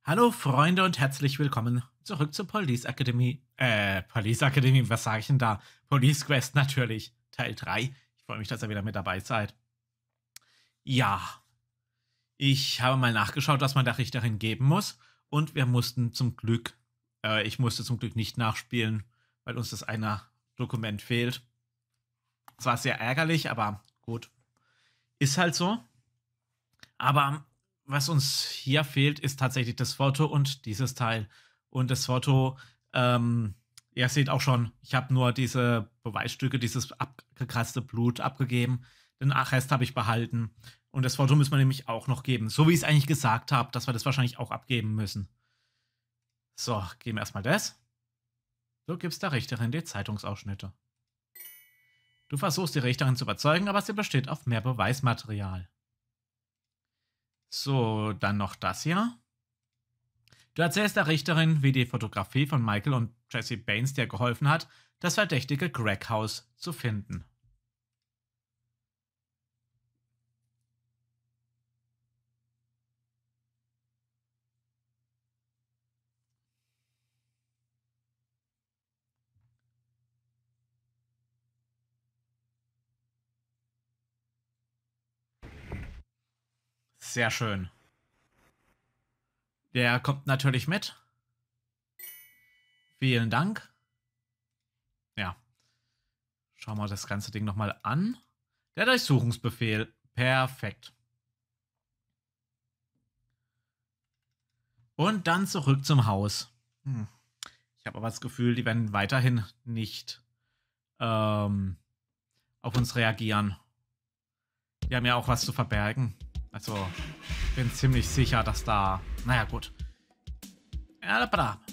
Hallo Freunde und herzlich willkommen zurück zur Police Academy. Police Academy, was sage ich denn da? Police Quest natürlich, Teil 3. Ich freue mich, dass ihr wieder mit dabei seid. Ja, ich habe mal nachgeschaut, was man der Richterin geben muss. Und wir mussten zum Glück, ich musste zum Glück nicht nachspielen, weil uns das eine Dokument fehlt. Es war sehr ärgerlich, aber gut. Ist halt so. Aber was uns hier fehlt, ist tatsächlich das Foto und dieses Teil. Und das Foto, ihr seht auch schon, ich habe nur diese Beweisstücke, dieses abgekratzte Blut abgegeben. Den Rest habe ich behalten. Und das Foto müssen wir nämlich auch noch geben. So wie ich es eigentlich gesagt habe, dass wir das wahrscheinlich auch abgeben müssen. So, geben wir erstmal das. Du gibst der Richterin die Zeitungsausschnitte. Du versuchst die Richterin zu überzeugen, aber sie besteht auf mehr Beweismaterial. So, dann noch das hier. Du erzählst der Richterin, wie die Fotografie von Michael und Jesse Baines dir geholfen hat, das verdächtige Crack-Haus zu finden. Sehr schön. Der kommt natürlich mit. Vielen Dank. Ja. Schauen wir das ganze Ding nochmal an. Der Durchsuchungsbefehl. Perfekt. Und dann zurück zum Haus. Ich habe aber das Gefühl, die werden weiterhin nicht auf uns reagieren. Die haben ja auch was zu verbergen. Also, ich bin ziemlich sicher, dass da... Naja, gut. Ja, da.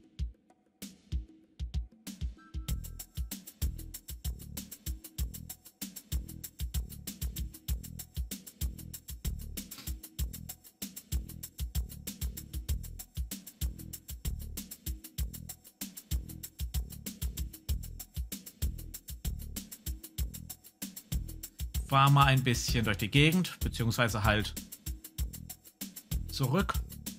Fahr mal ein bisschen durch die Gegend, beziehungsweise halt zurück.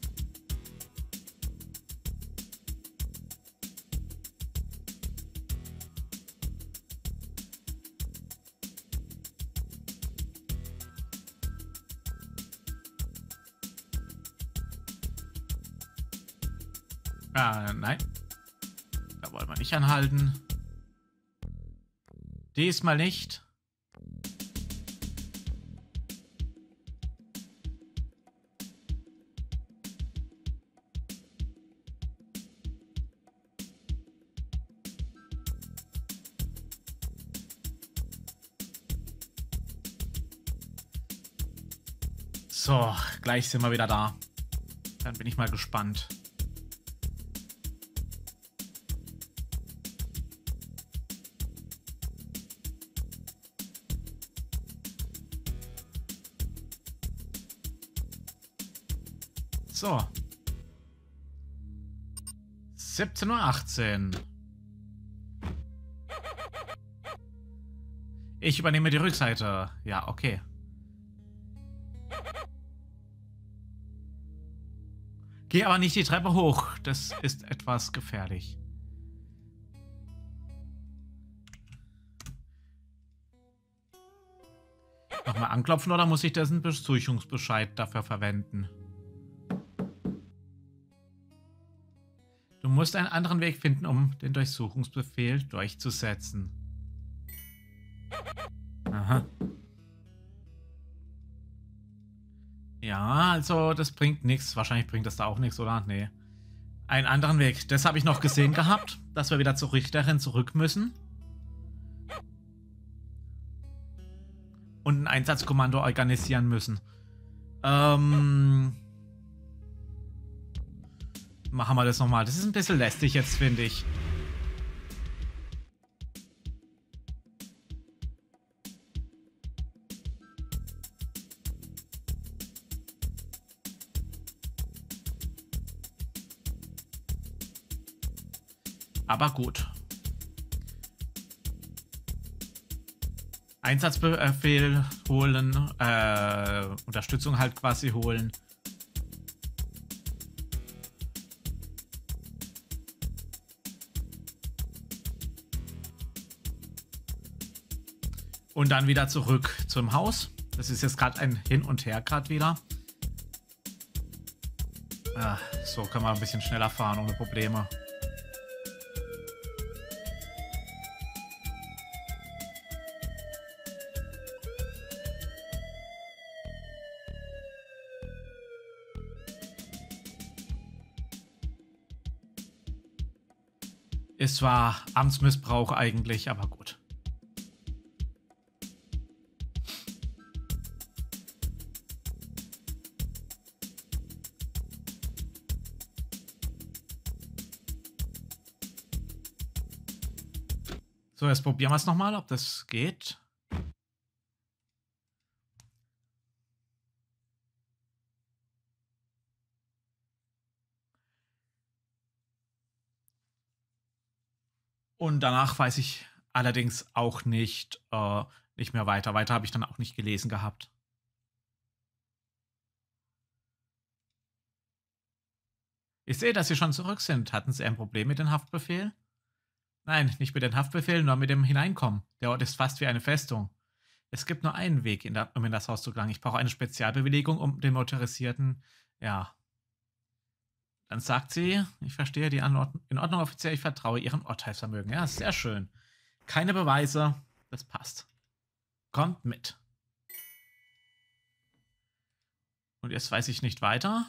Nein. Da wollen wir nicht anhalten. Diesmal nicht. So, gleich sind wir wieder da. Dann bin ich mal gespannt. So. 17:18 Uhr. Ich übernehme die Rückseite. Ja, okay. Geh aber nicht die Treppe hoch. Das ist etwas gefährlich. Nochmal anklopfen oder muss ich dessen Durchsuchungsbescheid dafür verwenden? Du musst einen anderen Weg finden, um den Durchsuchungsbefehl durchzusetzen. Aha. Ja, also das bringt nichts. Wahrscheinlich bringt das da auch nichts, oder? Nee. Einen anderen Weg. Das habe ich noch gesehen gehabt, dass wir wieder zur Richterin zurück müssen. Und ein Einsatzkommando organisieren müssen. Machen wir das nochmal. Das ist ein bisschen lästig jetzt, finde ich. Aber gut. Einsatzbefehl holen, Unterstützung halt quasi holen. Und dann wieder zurück zum Haus. Das ist jetzt gerade ein Hin und Her gerade wieder. So kann man ein bisschen schneller fahren ohne Probleme. Ist zwar Amtsmissbrauch eigentlich, aber gut. So, jetzt probieren wir es nochmal, ob das geht. Und danach weiß ich allerdings auch nicht mehr weiter. Weiter habe ich dann auch nicht gelesen gehabt. Ich sehe, dass Sie schon zurück sind. Hatten Sie ein Problem mit dem Haftbefehl? Nein, nicht mit dem Haftbefehl, nur mit dem Hineinkommen. Der Ort ist fast wie eine Festung. Es gibt nur einen Weg, um in das Haus zu gelangen. Ich brauche eine Spezialbewilligung, um den motorisierten... Ja. Dann sagt sie, ich verstehe die Anordnung. In Ordnung, Offizier, ich vertraue Ihrem Urteilsvermögen. Ja, sehr schön. Keine Beweise, das passt. Kommt mit. Und jetzt weiß ich nicht weiter.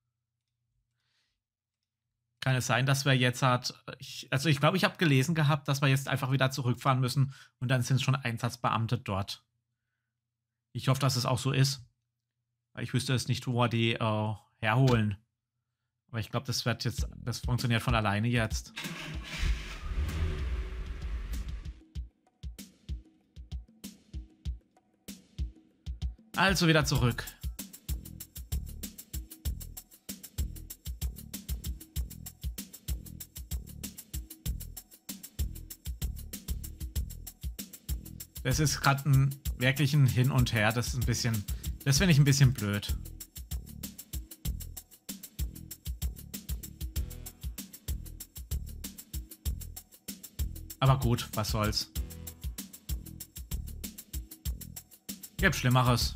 Kann es sein, dass wir jetzt ich glaube, ich habe gelesen gehabt, dass wir jetzt einfach wieder zurückfahren müssen und dann sind schon Einsatzbeamte dort. Ich hoffe, dass es auch so ist. Weil ich wüsste es nicht, wo wir die herholen. Aber ich glaube, das funktioniert von alleine jetzt. Also wieder zurück. Das ist gerade wirklich ein Hin und Her. Das finde ich ein bisschen blöd. Aber gut, was soll's. Gibt Schlimmeres.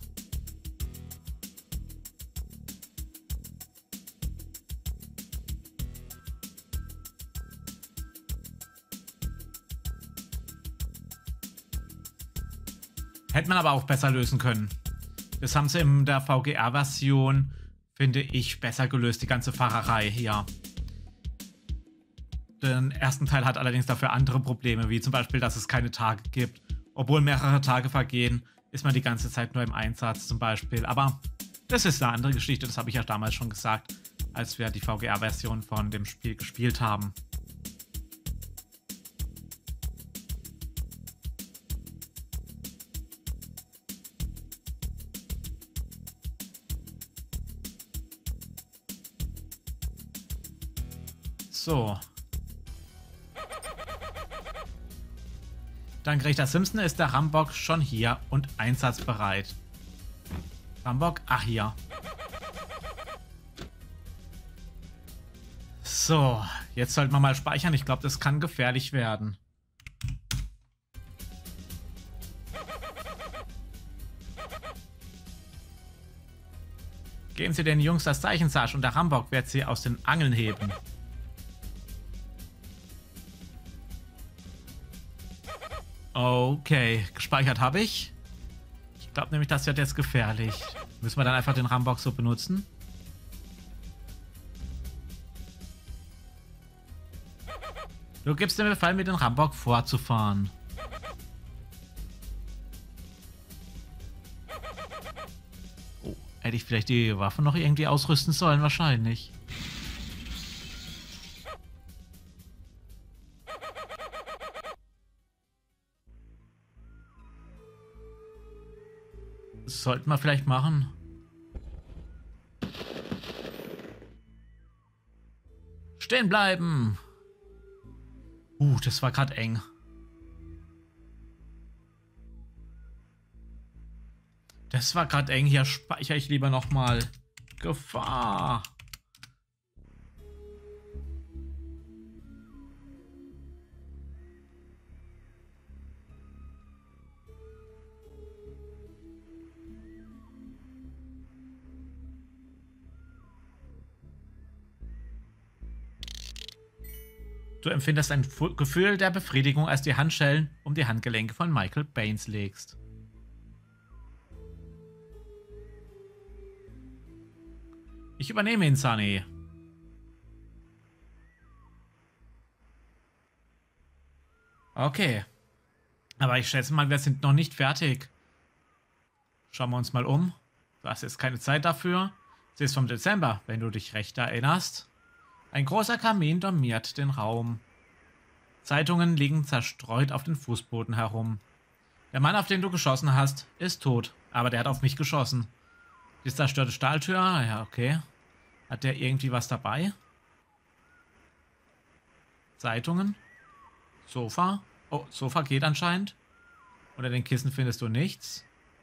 Hätte man aber auch besser lösen können. Das haben sie in der VGR-Version, finde ich, besser gelöst, die ganze Fahrerei hier. Den ersten Teil hat allerdings dafür andere Probleme, wie zum Beispiel, dass es keine Tage gibt. Obwohl mehrere Tage vergehen, ist man die ganze Zeit nur im Einsatz zum Beispiel. Aber das ist eine andere Geschichte, das habe ich ja damals schon gesagt, als wir die VGR-Version von dem Spiel gespielt haben. So. Dank Richter Simpson ist der Rambock schon hier und einsatzbereit. Rambock, ach hier. So, jetzt sollten wir mal speichern. Ich glaube, das kann gefährlich werden. Geben Sie den Jungs das Zeichen, Sarge, und der Rambock wird sie aus den Angeln heben. Okay, gespeichert habe ich. Ich glaube nämlich, das wird jetzt gefährlich. Müssen wir dann einfach den Rambock so benutzen? Du gibst dem Befehl, mit dem Rambock vorzufahren. Oh, hätte ich vielleicht die Waffe noch irgendwie ausrüsten sollen? Wahrscheinlich. Das sollten wir vielleicht machen. Stehen bleiben! Das war gerade eng. Das war gerade eng. Hier speichere ich lieber nochmal. Gefahr! Du empfindest ein Gefühl der Befriedigung, als die Handschellen um die Handgelenke von Michael Baines legst. Ich übernehme ihn, Sunny. Okay. Aber ich schätze mal, wir sind noch nicht fertig. Schauen wir uns mal um. Du hast jetzt keine Zeit dafür. Sie ist vom Dezember, wenn du dich recht erinnerst. Ein großer Kamin dominiert den Raum. Zeitungen liegen zerstreut auf den Fußboden herum. Der Mann, auf den du geschossen hast, ist tot, aber der hat auf mich geschossen. Die zerstörte Stahltür, ja, okay. Hat der irgendwie was dabei? Zeitungen? Sofa? Oh, Sofa geht anscheinend. Unter den Kissen findest du nichts.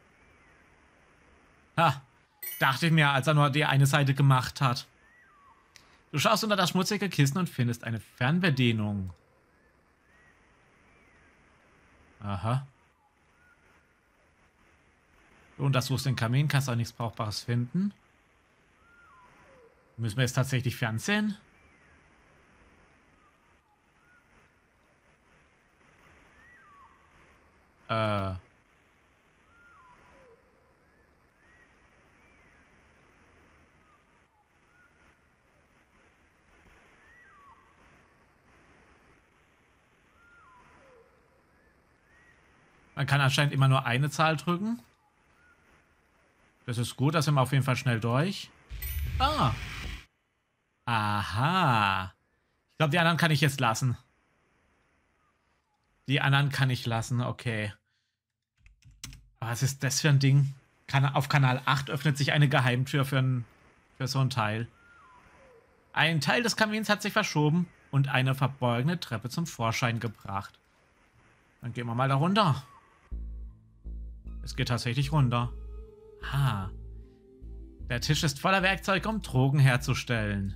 Ha, dachte ich mir, als er nur die eine Seite gemacht hat. Du schaust unter das schmutzige Kissen und findest eine Fernbedienung. Aha. Du untersuchst den Kamin, kannst auch nichts Brauchbares finden. Müssen wir jetzt tatsächlich fernsehen? Man kann anscheinend immer nur eine Zahl drücken. Das ist gut, da sind wir auf jeden Fall schnell durch. Ah. Aha. Ich glaube, die anderen kann ich jetzt lassen. Die anderen kann ich lassen, okay. Was ist das für ein Ding? Auf Kanal 8 öffnet sich eine Geheimtür für so ein Teil. Ein Teil des Kamins hat sich verschoben und eine verborgene Treppe zum Vorschein gebracht. Dann gehen wir mal da runter. Es geht tatsächlich runter. Ah. Der Tisch ist voller Werkzeuge, um Drogen herzustellen.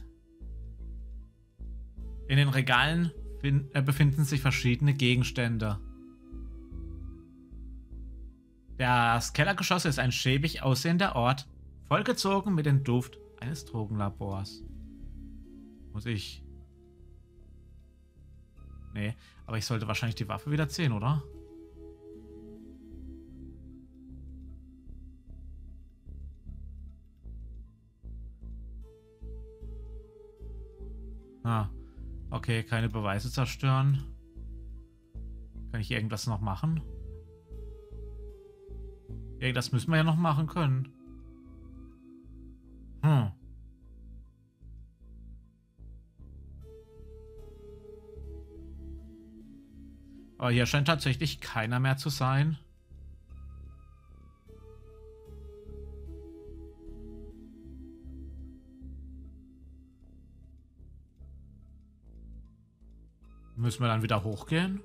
In den Regalen befinden sich verschiedene Gegenstände. Das Kellergeschoss ist ein schäbig aussehender Ort, vollgezogen mit dem Duft eines Drogenlabors. Muss ich... Nee, aber ich sollte wahrscheinlich die Waffe wieder ziehen, oder? Ah, okay, keine Beweise zerstören. Kann ich irgendwas noch machen? Irgendwas müssen wir ja noch machen können. Aber hier scheint tatsächlich keiner mehr zu sein. Müssen wir dann wieder hochgehen?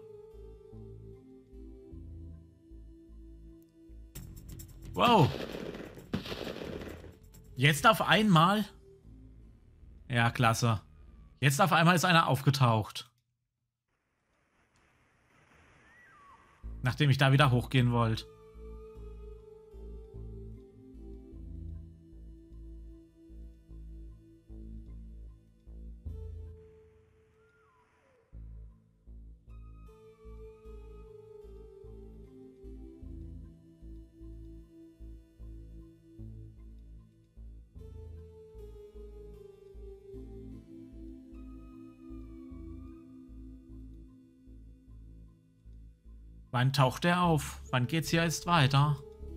Wow. Jetzt auf einmal? Ja, klasse. Jetzt auf einmal ist einer aufgetaucht. Nachdem ich da wieder hochgehen wollte. Wann taucht er auf? Wann geht's hier jetzt weiter?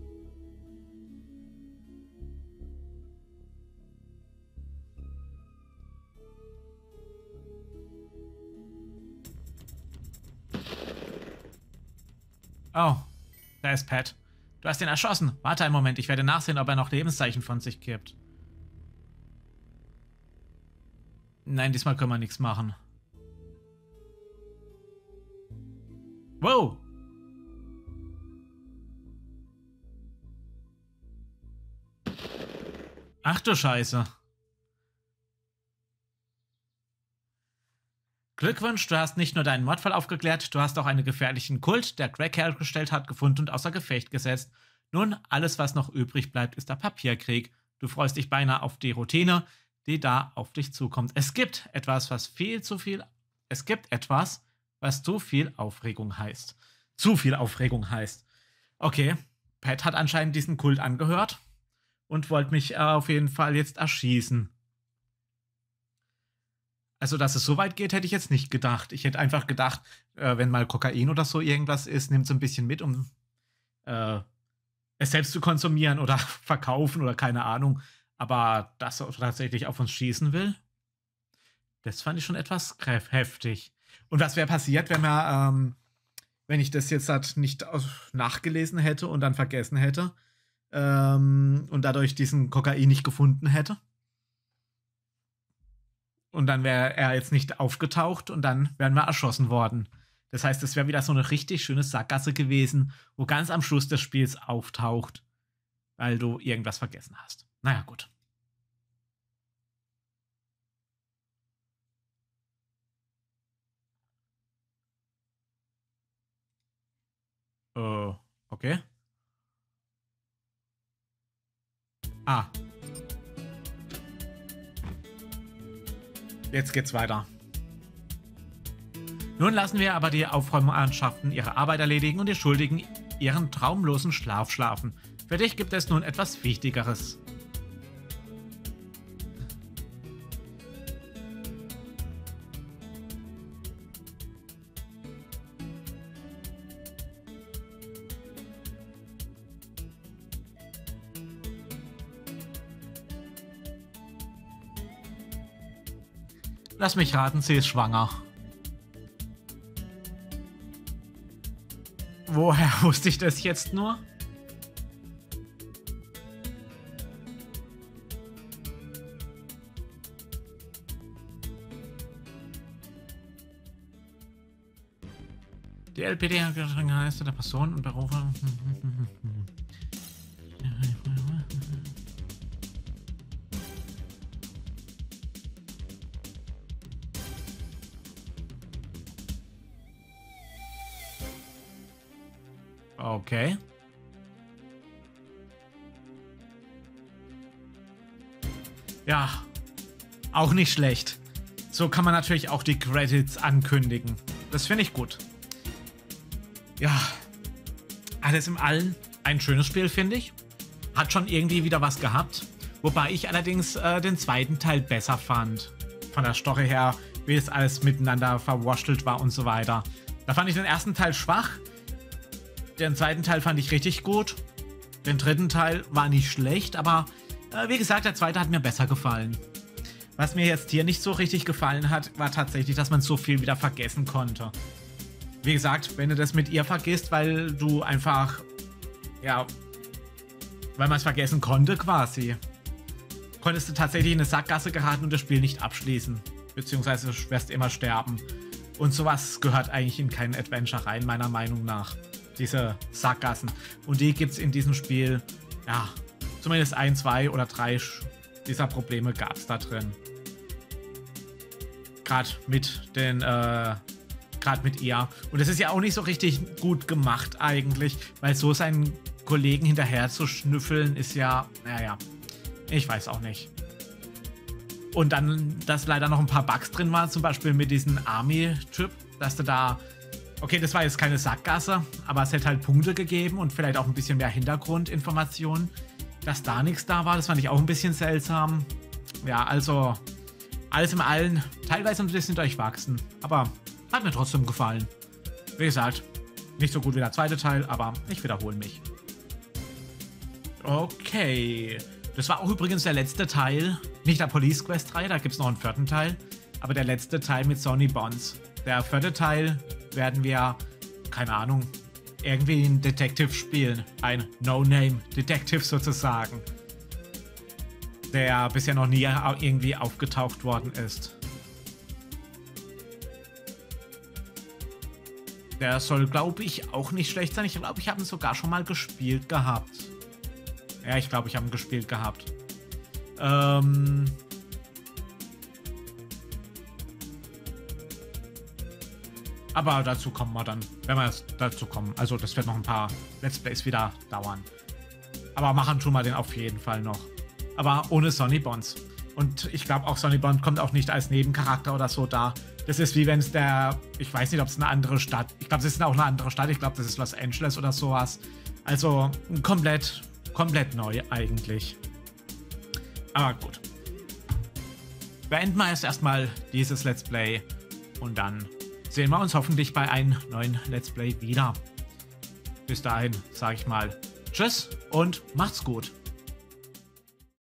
Oh, da ist Pat. Du hast ihn erschossen. Warte einen Moment, ich werde nachsehen, ob er noch Lebenszeichen von sich gibt. Nein, diesmal können wir nichts machen. Wow! Ach du Scheiße. Glückwunsch, du hast nicht nur deinen Mordfall aufgeklärt, du hast auch einen gefährlichen Kult, der Crack hergestellt hat, gefunden und außer Gefecht gesetzt. Nun, alles, was noch übrig bleibt, ist der Papierkrieg. Du freust dich beinahe auf die Routine, die da auf dich zukommt. Es gibt etwas, was viel zu viel Es gibt etwas, was zu viel Aufregung heißt. Zu viel Aufregung heißt. Okay, Pat hat anscheinend diesen Kult angehört und wollte mich auf jeden Fall jetzt erschießen. Also, dass es so weit geht, hätte ich jetzt nicht gedacht. Ich hätte einfach gedacht, wenn mal Kokain oder so irgendwas ist, nimmt es ein bisschen mit, um es selbst zu konsumieren oder verkaufen oder keine Ahnung. Aber dass er tatsächlich auf uns schießen will, das fand ich schon etwas heftig. Und was wäre passiert, wenn ich das jetzt halt nicht nachgelesen hätte und dann vergessen hätte und dadurch diesen Kokain nicht gefunden hätte? Und dann wäre er jetzt nicht aufgetaucht und dann wären wir erschossen worden. Das heißt, es wäre wieder so eine richtig schöne Sackgasse gewesen, wo ganz am Schluss des Spiels auftaucht, weil du irgendwas vergessen hast. Naja, gut. Okay. Ah. Jetzt geht's weiter. Nun lassen wir aber die Aufräummannschaften ihre Arbeit erledigen und die Schuldigen ihren traumlosen Schlaf schlafen. Für dich gibt es nun etwas Wichtigeres. Lass mich raten, sie ist schwanger. Woher wusste ich das jetzt nur? Die LPD heißt der Person und Berufe. Okay. Ja, auch nicht schlecht. So kann man natürlich auch die Credits ankündigen. Das finde ich gut. Ja, alles im Allen ein schönes Spiel, finde ich. Hat schon irgendwie wieder was gehabt. Wobei ich allerdings den zweiten Teil besser fand. Von der Story her, wie es alles miteinander verwurschtelt war und so weiter. Da fand ich den ersten Teil schwach. Den zweiten Teil fand ich richtig gut. Den dritten Teil war nicht schlecht, aber wie gesagt, der zweite hat mir besser gefallen. Was mir jetzt hier nicht so richtig gefallen hat, war tatsächlich, dass man so viel wieder vergessen konnte. Wie gesagt, wenn du das mit ihr vergisst, weil du einfach, ja, weil man es vergessen konnte quasi, konntest du tatsächlich in eine Sackgasse geraten und das Spiel nicht abschließen. Beziehungsweise du wirst immer sterben. Und sowas gehört eigentlich in kein Adventure rein, meiner Meinung nach. Diese Sackgassen. Und die gibt es in diesem Spiel, ja, zumindest 1, 2 oder 3 dieser Probleme gab es da drin. Gerade mit den, gerade mit ihr. Und es ist ja auch nicht so richtig gut gemacht eigentlich, weil so seinen Kollegen hinterher zu schnüffeln ist ja, naja, ich weiß auch nicht. Und dann, dass leider noch ein paar Bugs drin waren, zum Beispiel mit diesem Army-Typ, dass du da, okay, das war jetzt keine Sackgasse, aber es hätte halt Punkte gegeben und vielleicht auch ein bisschen mehr Hintergrundinformationen. Dass da nichts da war, das fand ich auch ein bisschen seltsam. Ja, also alles im Allen teilweise ein bisschen durchwachsen, aber hat mir trotzdem gefallen. Wie gesagt, nicht so gut wie der zweite Teil, aber ich wiederhole mich. Okay, das war auch übrigens der letzte Teil, nicht der Police Quest 3, da gibt es noch einen vierten Teil, aber der letzte Teil mit Sonny Bonds. Der vierte Teil werden wir, keine Ahnung, irgendwie einen Detective spielen. Ein No-Name-Detective sozusagen. Der bisher noch nie irgendwie aufgetaucht worden ist. Der soll, glaube ich, auch nicht schlecht sein. Ich glaube, ich habe ihn sogar schon mal gespielt gehabt. Ja, ich glaube, ich habe ihn gespielt gehabt. Aber dazu kommen wir dann, wenn wir dazu kommen. Also das wird noch ein paar Let's Plays wieder dauern. Aber machen tun wir den auf jeden Fall noch. Aber ohne Sonny Bonds. Und ich glaube auch Sonny Bond kommt auch nicht als Nebencharakter oder so da. Das ist wie wenn es ich weiß nicht, ob es eine andere Stadt, ich glaube, es ist auch eine andere Stadt, ich glaube, das ist Los Angeles oder sowas. Also komplett neu eigentlich. Aber gut. Beenden wir jetzt erstmal dieses Let's Play und dann sehen wir uns hoffentlich bei einem neuen Let's Play wieder. Bis dahin sage ich mal Tschüss und macht's gut.